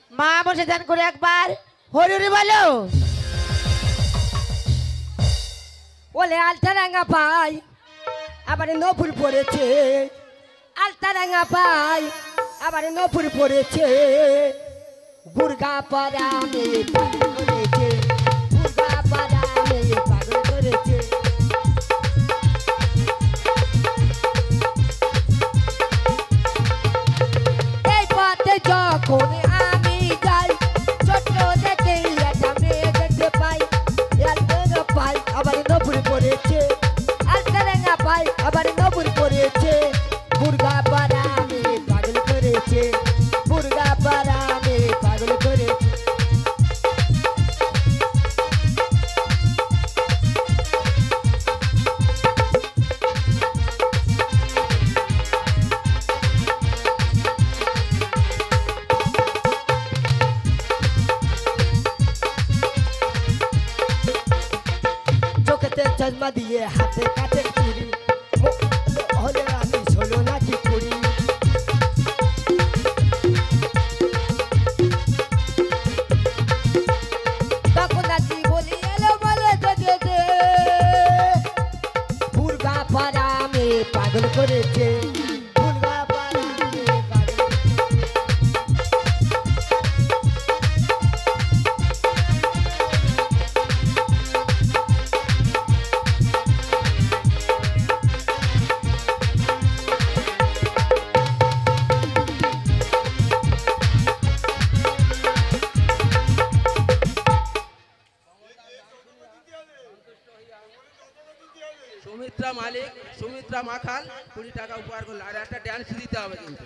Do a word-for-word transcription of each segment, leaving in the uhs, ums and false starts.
মা বসে ধ্যান করে একবার হরি হরি বলো। ওলে আলতা রাঙা পাই আবার নপুর পড়েছে, আলতা রাঙা পাই আবার নপুর পড়েছে, বুর্গা পাড়া মেয়ে পাগল করেছে, বুর্গা পাড়া মেয়ে পাগল করেছে। এই পথে যখন আমি যাই ছোট্ট দেখে একটা মেয়ে দেখতে পাই, আলতা পাই আবার নপুর পড়েছে, আলতা রাঙা পাই আবার নপুর পড়েছে, বুর্গা পাড়া মেয়ে পাগল করেছে, বুর্গা পাড়া মেয়ে পাগল করেছে। চোখেতে চশমা দিয়ে হাতে কাছে চুরি, হলে আমি ষোলো নাকি কুড়ি। তখন নাকি বলি এলো বলে দে বুর্গা পাড়া মেয়ে পাগল করেছে, বুর্গা পাড়া মেয়ে পাগল সুমিত্রা মালিক, সুমিত্রা মাখাল কুড়ি টাকা উপহার করলো, আর একটা ড্যান্স দিতে হবে কিন্তু।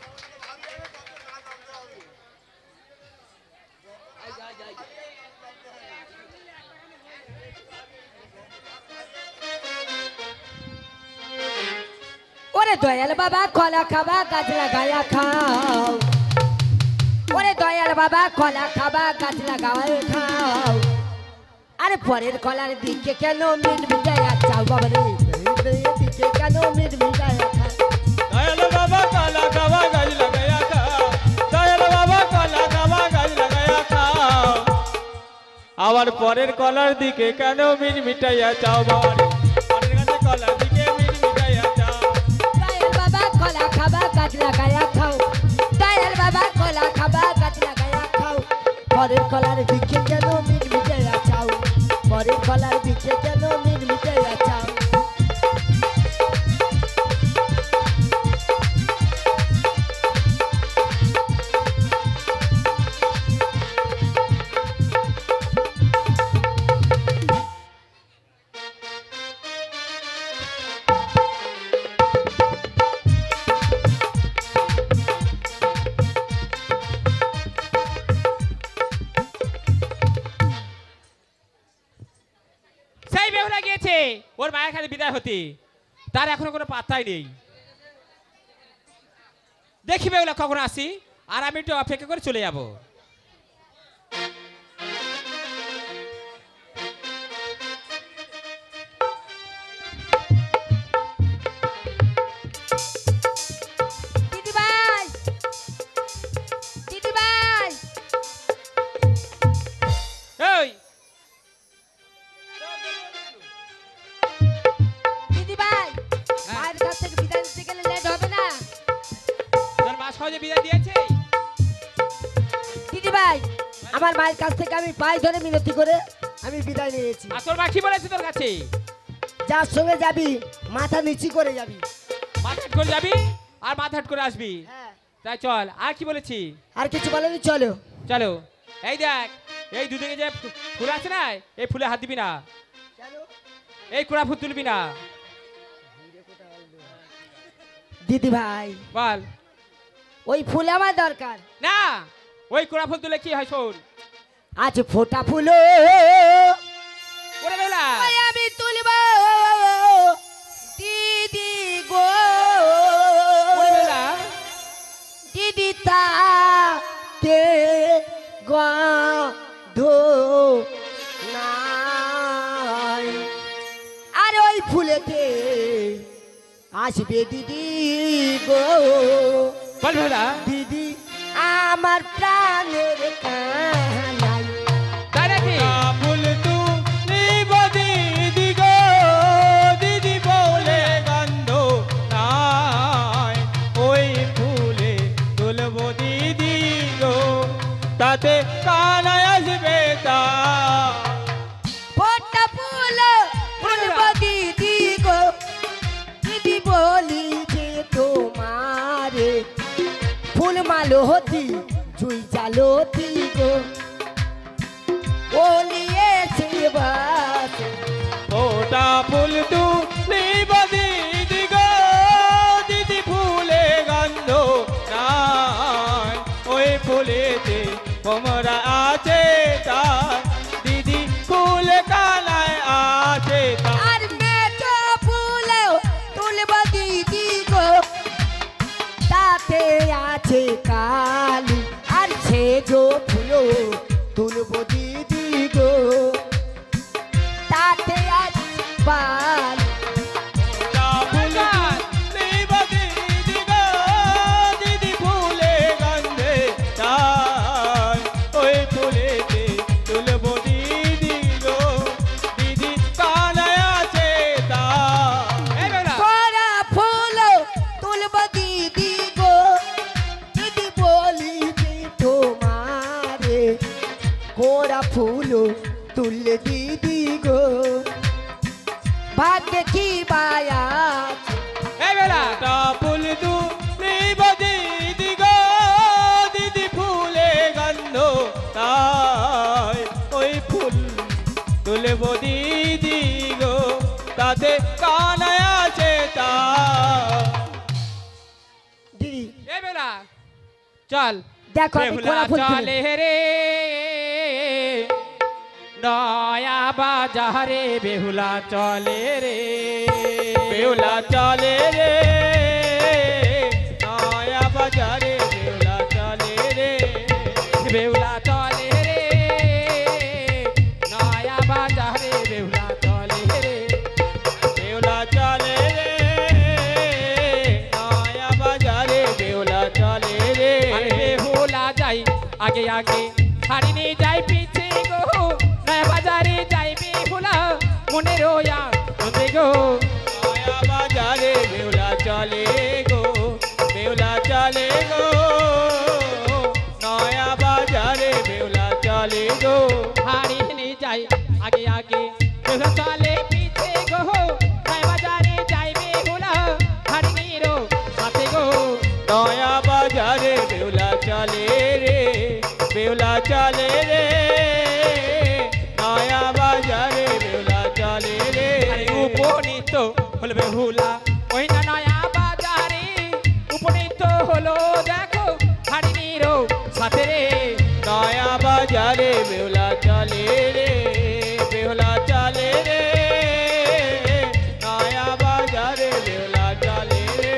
ওরে দয়াল বাবা কলা খাবা গাছ লাগায়া খাও, ওরে দয়াল বাবা কলা খাবা গাছ লাগায়া খাও, আরে পরের কলার দিকে কেন মিট মিটাইয়া চাও বাবা রে, দিকে কেন মিট মিটাইয়া খাও। দয়াল বাবা কলা খাবা গাছ লাগায়া খাও, দয়াল বাবা কলা খাবা গাছ লাগায়া খাও, আবার পরের কলার দিকে কেন মিট মিটাইয়া চাও বাবা রে, পরের গাছে কলার দিকে মিট মিটাইয়া চাও। দয়াল বাবা কলা খাবা গাছ লাগায়া খাও, দয়াল বাবা কলা খাবা গাছ লাগায়া খাও, পরের কলার দিকে কেন মিট মিটাইয়া চাও, পরের কলার দিকে কেন মিট মিটাইয়া চাও। সেই বেহুলা গিয়েছে ওর মায়ের কাছে বিদায় হতে, তার এখনো কোনো পাত্তাই নেই। দেখি বেহুলা কখন আসি, আর আমি একটু অপেক্ষা করে চলে যাব। দিদি ভাই, দিদি ভাই, এই দিদি ভাই, মায়ের কাছ থেকে বিদায় নিতে গেলে লেট হবে না? তোর মা সহজে বিদায় দিয়েছে? দিদি ভাই, আমার মায়ের কাছ থেকে আমি পায়ে ধরে মিনতি করে আমি বিদায় নিয়েছি। আর তোর মা কি বলেছে তোর কাছে? যার সঙ্গে যাবি মাথা নিচু করে যাবি। মাথা হাট করে যাবি আর মাথা হাট করে আসবি। হ্যাঁ, তাই চল। আর কি বলেছি? আর কিছু বলেনি, চলো চলো। এই দেখ, এই দুদিকে যে ফু- ফুল আছে না, এই ফুলে হাত দিবি না, এই কোড়া ফুল তুলবি না। দিদি ভাই, বল। ওই ফুল আমার দরকার না, ওই কোড়া ফুল তুলে কি হয় শোন। আজ ফোটা ফুল ওরে বেলা, আমি তুলব দিদি গো, ওরে বেলা, দিদি তাতে গন্ধ নাই, আর ওই ফুলেতে আসবে দিদি গো, বল বেলা, দিদি আমার প্রাণের কানাই তাই নাকি? ফুল তুলিব দিদি গো, দিদি বলে গন্ধ নাই, ওই ফুলে তুলব দিদি গো, তাতে কানায় আসবে তা। ফোটা ফুল ফুলব দিদি গো, দিদি বলি যে তোমারে ফুল মালতি জুই জালতি গো, বলিয়ে শিবাস ওটা ফুল তুলিব দিদি গো, দিদি ফুলে গন্ধ নাই, ওই ফুলেতে ভমরা আছে তার, দিদি ফুল কানায় আছে তার। আর মেজো ফুল তুলব দিদি গো, তাতে আছে কালি, আর সেজো ফুল তুলব দিদি গো, তাতে আছে বালি। ওটা ফুল তুলিব দিদি গো, দিদি ফুলে গন্ধে তাই, ওই ফুলেতে তুলব দিদি গো, দিদি কানায় আছে তার। এই বেলা করা ফুল তুলব দিদি গো, দিদি বলি যে তোমারে কোরা ফুল তুললে দিদি গো, ভাগ্যে কি বায়া এই বেলা ওটা ফুল তুলিব দিদি গো, দিদি ফুলে গন্ধ তাই, ওই ফুল তুলব দিদি গো, তাতে কানায় আছে তার। দিদি এই বেলা চল দেখো আমি বেহুলা কোরা ফুল তুলি। চলে রে নয়া বাজারে বেহুলা চলে রে বেহুলা চলে রে নয়া বাজারে, বেহুলা চলে রে, বেহুলা চলে রে নয়া বাজারে বেহুলা চলে রে বেহুলা চলে রে নয়া বাজারে, বেহুলা চলে রে। আরে বেহুলা যাই আগে আগে হারি নিয়ে যাই পিছে গো নয়া বাজারে যাই বেহুলা মনে রোয়া নদে গো নয়া বাজারে বেহুলা চলে গো, বেহুলা চলে গো, নয়া বাজারে বেহুলা চলে গো। হারি নিয়ে যাই আগে আগে বেহুলা চলে পিছে গো নয়া বাজারে যাই বেহুলা হারি নিয়ে রো সাথে গো নয়া বাজারে বেহুলা চলে রে, বেহুলা চলে রে, নয়া বাজারে বেহুলা চলে রে। আরে উপনীত হলো বেহুলা ওই না নয়া বাজারে উপনীত হলো দেখো হারি নিয়ে রো সাথে রে নয়া বাজারে বেহুলা চলে রে, বেহুলা চলে রে, নয়া বাজারে বেহুলা চলে রে।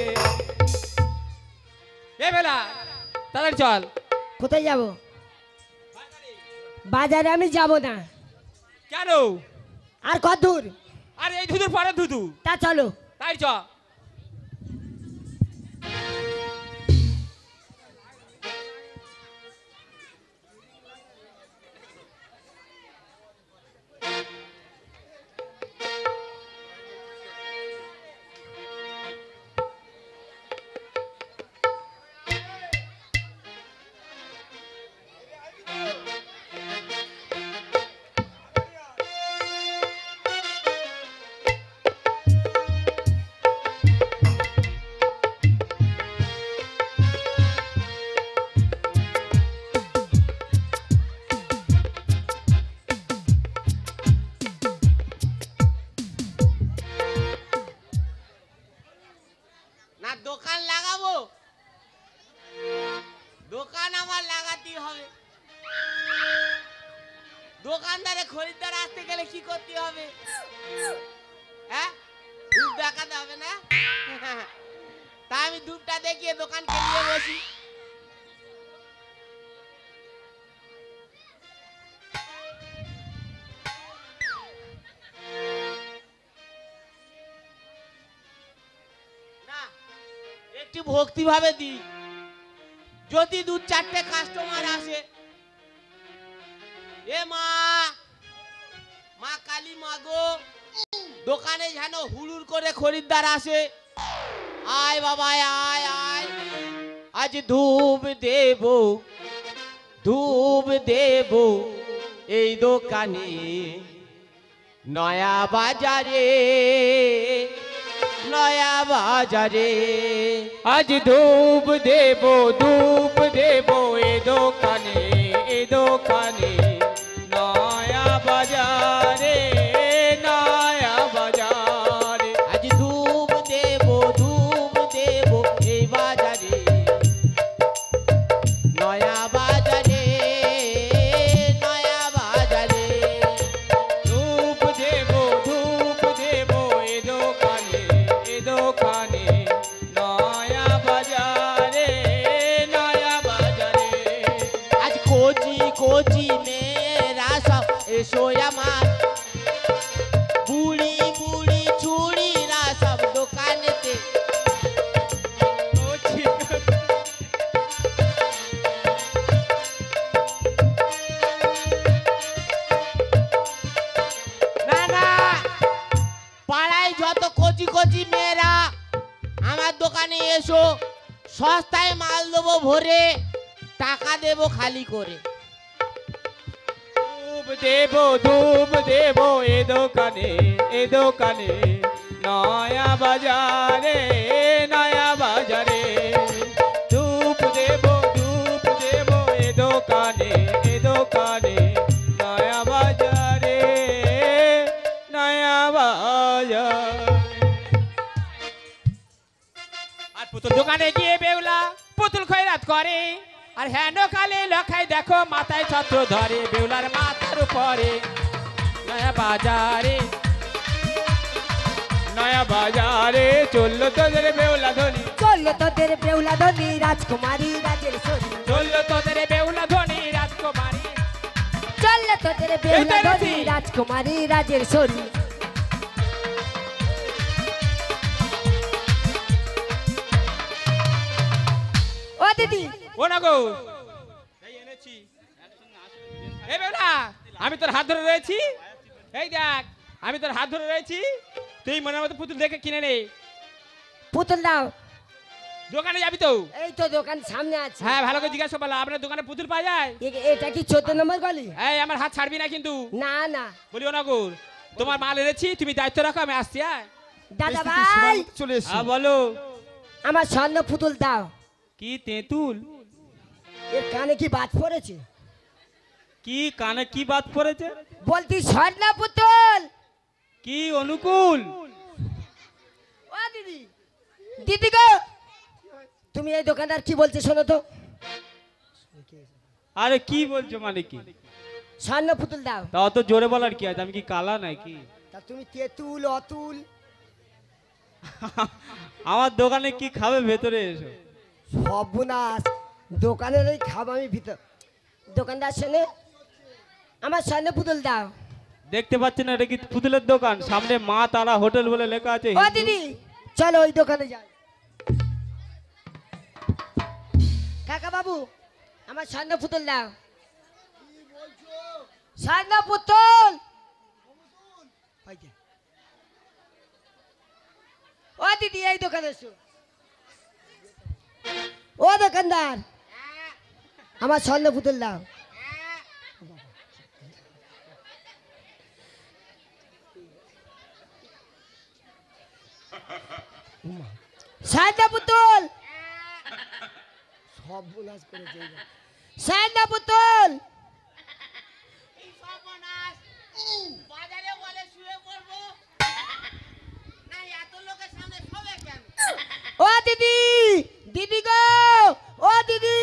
এ বেলা তাড়াতাড়ি চল কোথায় যাব? বাজারে আমি যাব না। কেন আর কত দূর? আরে এই ধুধুর পরে ধুধু তা চলো। তাই চ না দোকান লাগাবো, দোকান আমার লাগাতেই হবে। দোকানদারে খরিদ্দার আসতে গেলে কি করতে হবে? হ্যাঁ, ধূপ দেখাতে হবে না? তা আমি ধূপটা দেখিয়ে দোকান খেলিয়ে বসি। না, একটু ভক্তি ভাবে দি। যদি দু চারটে কাস্টমার আসে, এ মা মা কালী মা গো, দোকানে যেন হুড়ুর করে খরিদ্দার আসে। আয় বাবা আয় আয়, আজ ধূপ দেব ধূপ দেব এই দোকানে নয়া বাজারে নয়া বাজারে। আজ ধূপ দেব ধূপ দেব এ দোকানে এ দোকানে নয়া বাজারে নয়া বাজারে। আজ ধূপ দেব ধূপ দেব এই বাজারে নয়া বাজারে নয়া বাজারে। ধূপ দেব ধূপ দেব এ দোকানে এ দোকানে নয়া বাজারে নয়া বাজারে। আজ কোচি কোচি মেয়েরা সব এসো আমার, বুড়ি বুড়ি চুড়িরা সব দোকানেতে। না না, পাড়ায় যত কচি কচি মেয়েরা আমার দোকানে এসো, সস্তায় মাল দেবো ভরে, টাকা দেবো খালি করে। ধূপ দেব ধূপ দেব এ দোকানে এ দোকানে নয়া বাজারে নয়া বাজারে। ধূপ দেব ধূপ দেব এ দোকানে এ দোকানে নয়া বাজারে নয়া বাজারে। আর পুতুল দোকানে গিয়ে বেউলা পুতুল খয়রাত করে, আর হেন কালে লখাই দেখো মাথায় ছত্র ধরে বেউলার মাথার উপরে নয়া বাজারে নয়া বাজারে চললো তোদের বেউলা ধনি চললো তোদের বেউলা ধনী রাজকুমারী রাজের সরি। চললো তোদের বেউলা ধনী রাজকুমারী। চললো তোদের বেউলা এই তো ধনী এনেছি। রাজকুমারী রাজের সরি। ও দিদি, ও না গো, এই এনেছি। এই বেউলা, আমি তোর হাত ধরে রয়েছি, এই দেখ আমি তোর হাত ধরে রয়েছি, তুই মনের মতো পুতুল দেখে কিনে নে। পুতুল দাও। দোকানে যাবি তো? এই তো দোকান সামনে আছে। হ্যাঁ ভালো করে জিজ্ঞাসা করলাম, আপনার দোকানে পুতুল পাওয়া যায়? এ- এটা কি চোদ্দ নম্বর গলি? এই আমার হাত ছাড়বি না কিন্তু। না না বলিও না গো, তোমার মাল এনেছি, তুমি দায়িত্ব রাখো, আমি আসছি। হ্যাঁ দাদা ভাই, চলে এসছি। হ্যাঁ বলো। আমার স্বর্ণ পুতুল দাও। কি তেঁতুল? এর কানে কি বাজ পড়েছে? কি কানে কি বাদ পড়েছে? বলতি স্বর্ণ পুতুল। কি অনুকূল? ও দিদি, দিদি গো, তুমি এই দোকানদার কি বলছে শোনো তো। আরে কি বলছো মানে কি? স্বর্ণ পুতুল দাও। তা অত জোরে বলার কি আছে? আমি কি কালা নাকি? তা তুমি তেঁতুল অতুল। আমার দোকানে কি খাবে ভেতরে এসো। সর্বনাশ, দোকানের এই খাব আমি ভিতর। দোকানদার শোনে, আমার স্বর্ণ পুতুল দাও। দেখতে পাচ্ছেন না এটা কি পুতুলের দোকান? সামনে মা তারা হোটেল বলে লেখা আছে। ও দিদি, চলো ওই দোকানে যাই। কাকা বাবু, আমার স্বর্ণ পুতুল দাও। স্বর্ণ পুতুল। ওই যে। ও দিদি, এই দোকানে এসো। ও দোকানদার, আমার স্বর্ণ পুতুল দাও। স্বর্ণ পুতুল। সর্বনাশ করেছে এই লোক। স্বর্ণ পুতুল। এই সর্বনাশ, বাজারে বলে শুয়ে পড়বো না, এত লোকের সামনে শোবে কেন? ও দিদি, দিদি গো, ও দিদি।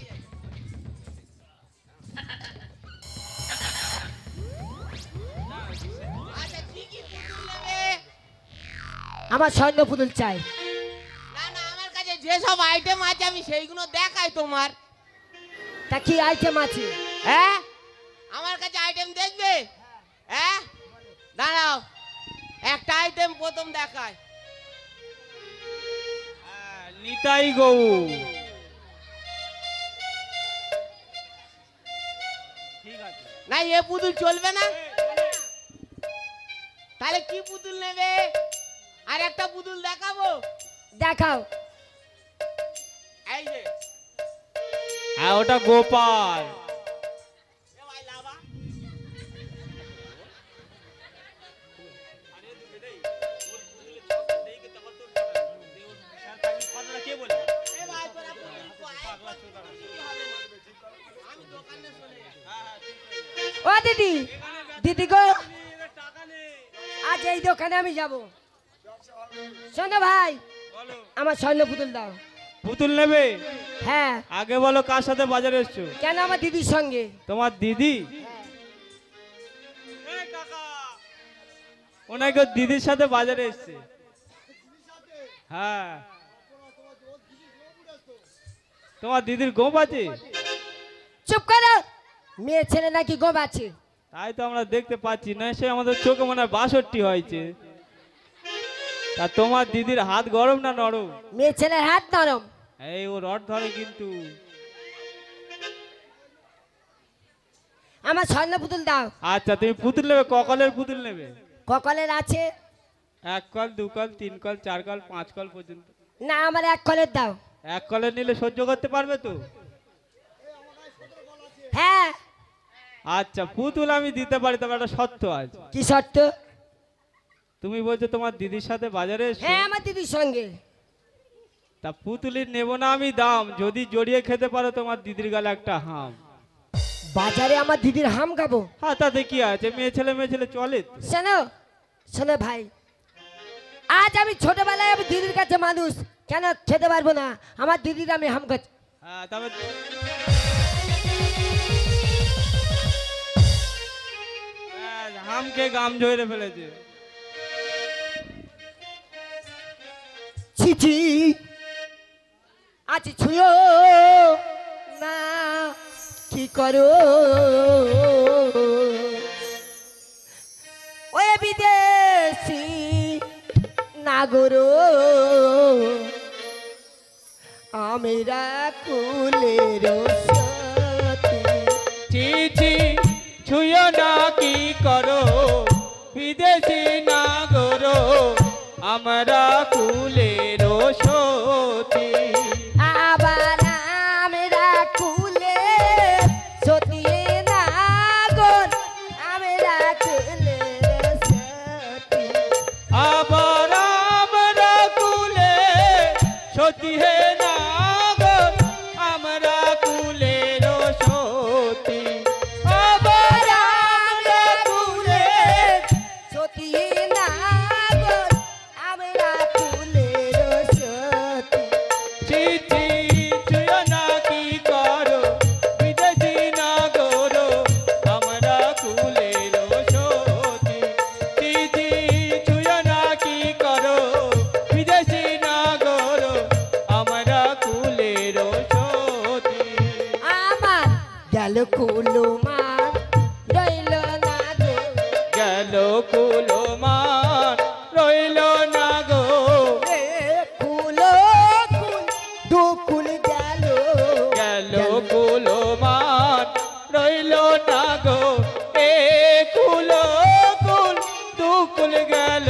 আচ্ছা ঠিকই পুতুল নেবে। আমার স্বর্ণ পুতুল চাই। না না, আমার কাছে যেসব আইটেম আছে আমি সেইগুলো দেখাই তোমার। তা কি আইটেম আছে? হ্যাঁ, আমার কাছে আইটেম দেখবে? হ্যাঁ দাঁড়াও, একটা আইটেম প্রথম দেখায়। নিতাই গৌ। না এ পুতুল চলবে না তাহলে কি পুতুল নেবে আর একটা পুতুল দেখাবো দেখাও। এই যে হ্যাঁ ওটা গোপাল। এ ভাই লাবা এ ভাই তোরা পুতুল কো আয় আমি দোকানে চলে যাই। ও দিদি, দিদি গো, আজ এই দোকানে আমি যাব। শোনো ভাই, আমার স্বর্ণ পুতুল দাও। পুতুল নেবে? হ্যাঁ। আগে বলো কার সাথে বাজারে এসছো? কেন? আমার দিদির সঙ্গে। তোমার দিদি? ওনাকে দিদির সাথে বাজারে এসছে। হ্যাঁ তোমার দিদির গোপ আছে? চুপ করো, মেয়ে ছেলে নাকি গোপ আছে? তাই তো আমরা দেখতে পাচ্ছি না, সে আমাদের চোখে মনে হয় বাষট্টি হয়েছে। তা তোমার দিদির হাত গরম না নরম? মেয়ে ছেলের হাত নরম। এই ও রড ধরে কিন্তু। আমার স্বর্ণ পুতুল দাও। আচ্ছা তুমি পুতুল নেবে? ককলের পুতুল নেবে? ককলের আছে? এক কল, দু কল, তিন কল, চার কল, পাঁচ কল পর্যন্ত। না, আমার এক কলের দাও। এক কলের নিলে সহ্য করতে পারবে তো? হ্যাঁ। আচ্ছা পুতুল আমি দিতে পারি, তবে একটা শর্ত আছে। কি শর্ত? তুমি বলছো তোমার দিদির সাথে বাজারে এসছো। হ্যাঁ, আমার দিদির সঙ্গে। তা পুতুলির নেব না আমি দাম, যদি জড়িয়ে খেতে পারো তোমার দিদির গালে একটা হাম। বাজারে আমার দিদির হাম খাবো? হ্যাঁ তাতে কি আছে, মেয়ে ছেলে মেয়ে ছেলে চলে তো। শোনো শোনো ভাই, আজ আমি ছোটবেলায় আমি দিদির কাছে মানুষ, কেন খেতে পারবো না? আমার দিদির আমি হাম খাচ্ছি। হ্যাঁ তবে হ্যাঁ, হামকে গাম ঝরে ফেলেছে। ছিছি, আজ ছুঁয়ো না, কি করো ওই বিদেশি নাগরো, আমেরা কুলের সাথী। ছি ছি ছুঁয়ো না, কি করো বিদেশি নাগরো, আমরা কুলের সতী। আবার আমরা কুলে সতী নাগর, আমরা কুলের সাথী। আবার আমরা কুলে সতী হে নাগর, আমরা কুলের সতী। আবার আমরা কুলে সতী নাগর, আমরা কুলের সাথী। চিঠি ছুঁয়ো না, কি করো বিদেশি নাগরো, আমরা কুলের সতী। চিঠি ছুঁয়ো না, কি করো বিদেশি নাগরো, আমরা কুলের সতী। আমার গেল কুলো মান রইল না গো, গেল কুলো মান রইল না গো, এ কুলো কুল দুকুল গেল, গেল কুলো মান রইল না গো, এ কুলো কুল দুকুল গেল,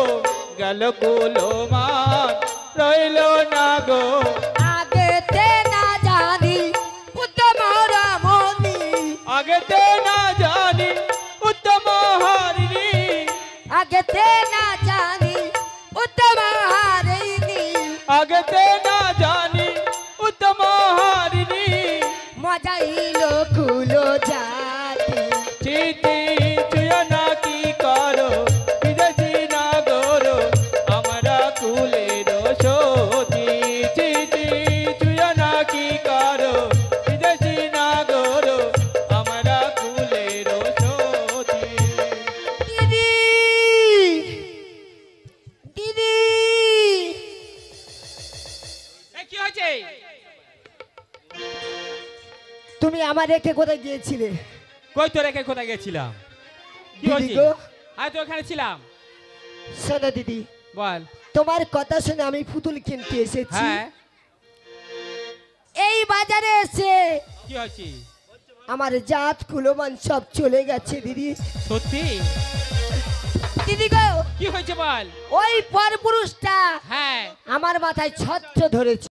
গেল কুলো মান রইল না গো। আগেতে না জানি উত্তম রামনি, আগেতে না জানি উত্তম হারিণী, আগেতে না জানি উত্তম হারিণী, আগেতে না জানি উত্তম হারিণী। মজাইল কুলো জাতি। চিঠি ছুঁয়ো না, কি করো বিদেশি নাগরো, আমরা কুলের সতী। চিঠি ছুঁয়ো না, কি করো বিদেশি নাগরো, আমরা কুলের সতী। দিদি, দিদি, এ কি হয়েছে? তুমি আমার রেখে কোথায় গিয়েছিলে? কই তো রেখে কোথায় গেছিলাম? কি দিদি হয়েছে? গো, আমি তো ওখানে ছিলাম। শোনো দিদি, বল। তোমার কথা শুনে আমি পুতুল কিনতে এসেছি। হ্যাঁ এই বাজারে এসে কি হয়েছে? আমার জাত কুলমান সব চলে গেছে দিদি। সত্যি দিদি গো, কি হয়েছে বল? ওই পরপুরুষটা হ্যাঁ আমার মাথায় ছত্র ধরেছে।